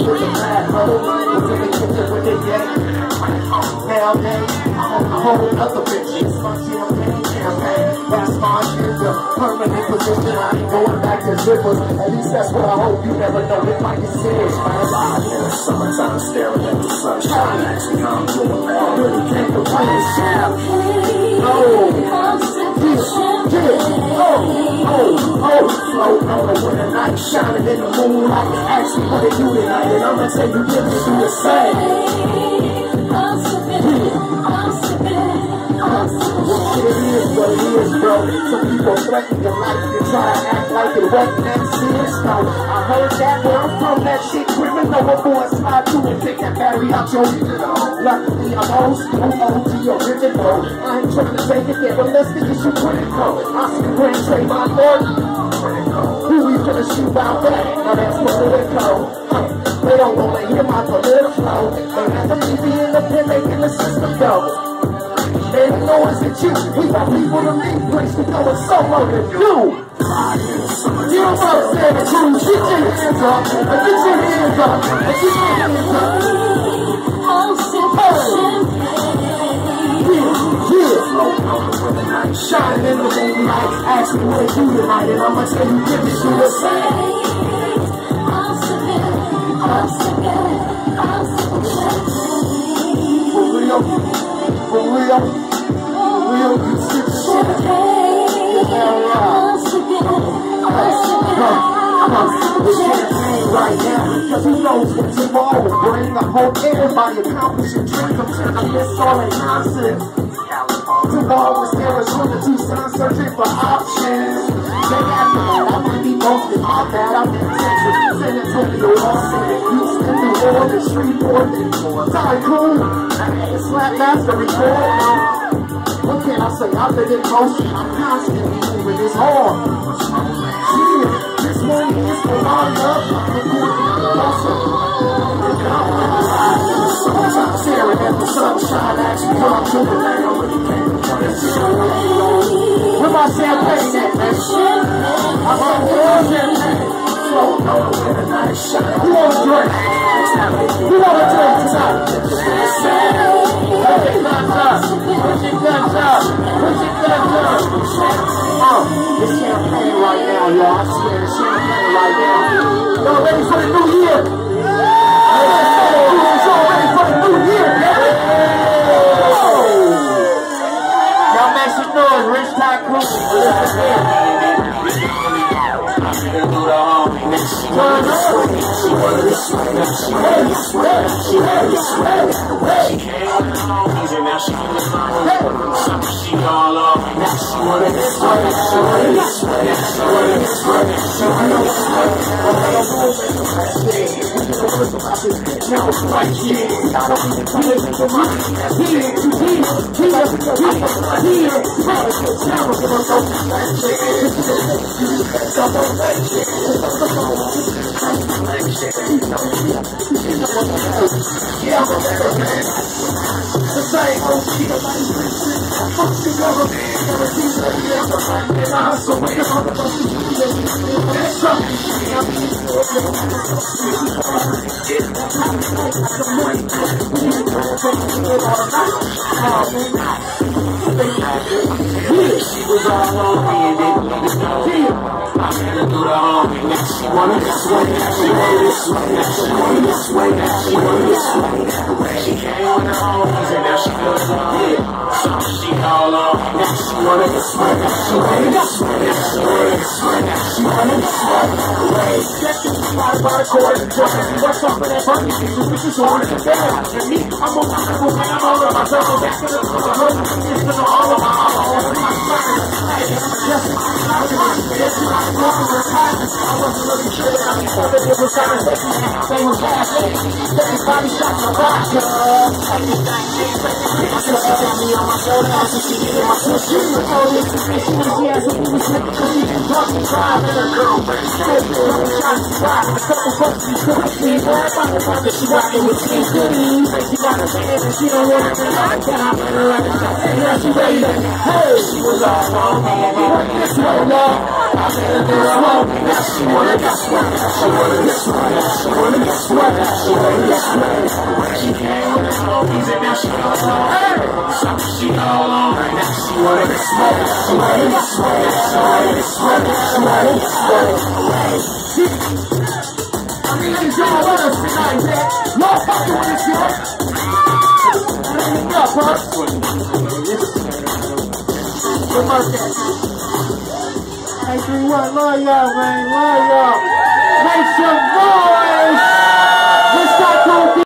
was a bad hoe. Was in the kitchen with the yak. Nowadays, I'm on a whole other bitch. It's my champagne. That's my shit, the permanent position. I ain't going back to zippers. At least that's what I hope. You never know it might be serious, man. Live in the summertime, staring at the sunshine. Actually, I'm doing that. I really can't complain. Float on the winter night, shining in the moonlight. Ask me what they do tonight, and I'ma tell you, give me do the same. It is what it is, bro. Some people threaten your life, they try to act like it wasn't that serious. No, I heard that, but I'm from that shit. Criminal, a boy slide through and take that battery out your window. Luckily, I'm old school, OG original. I ain't trying to take it there, but let's get this shit critical. I see Grand Trayvon Martin. Who we finna shoot out that? Now that's political. They don't wanna hear my political flow. They have to leave me in the pen, making the system go. They know it's the truth. We got people to leave, place to go and solo to do. You know what I'm saying? The crew, get your hands up, and get your hands up, and get your hands up. Shining in the moonlight, ask me what they do tonight, and I'ma tell you, give me to the same. For real, you see the shit. With champagne right now, cause who knows what tomorrow will bring. I hope everybody accomplish your dreams. I'm trying to miss all that nonsense. Tomorrow is Arizona, Tucson, searching for options. They have to know I might be boasting, my bad, I'm in Texas, San Antonio, Austin, Houston, New Orleans, Shreveport, Tycoon, Slap Master, record. What can I say? I've been in motion, I'm constantly moving this hard. Yeah, this money is for my love, I'm sometimes staring at the sunshine, actually come to the land. Where my champagne at, man? I'm on the champagne. Floating on the winter night, shine. Who wants a drink? Who wants a drink tonight? Put your guns up. Put your guns up. Put your guns up. It's champagne right now, y'all. I swear it's champagne right now. Y'all ready for the new year? Y'all ready for the new year? Y'all make some noise, Rich Tycoon. Listen here. The same old shit about fuck the government, everything's like and I hustle with the motherfuckers. That's something. She was all on me and didn't let it go. I made her do the homie. Now she wanna this way, now she wanna this way, now she wanna this way, now she wanna this way. She came with the homies and now she feels like so she all on. Now she wanna this way, now she wanna this way, now she wanna this way, now she wanna this way. Just get the spot by the court and join. What's up with that funny bitches on the bed? And me, I'm on my level, man, I'm all of my circle. Back to the hood, it's been all of my I wasn't really sure that I thought that it was time to they were fast. Everybody shot my vodka. My sister got me on my shoulder, I see she in my sister. Oh, this is she has a new slip, cause she can talk and drive in her girlfriend. Shots fired, a couple bucks she couldn't see. Everybody she rockin' with King Goodies. She got a man and she don't want to be like that. I met her at the top, and now she ready to hey. She was all on me, this way, love. I made her this one. Now she wanna guess what? She wanna guess what? She wanna guess what? She wanna guess what? When she came with the smokies and now she all on. Something she all on. Now she wanna guess what? She wanna guess what? She wanna guess what? She wanna guess what? I mean, ladies, y'all want us tonight, man. Y'all fucking with this shit. What's up, huh? Good birthday. 831, love y'all, man. Love y'all. Make some noise.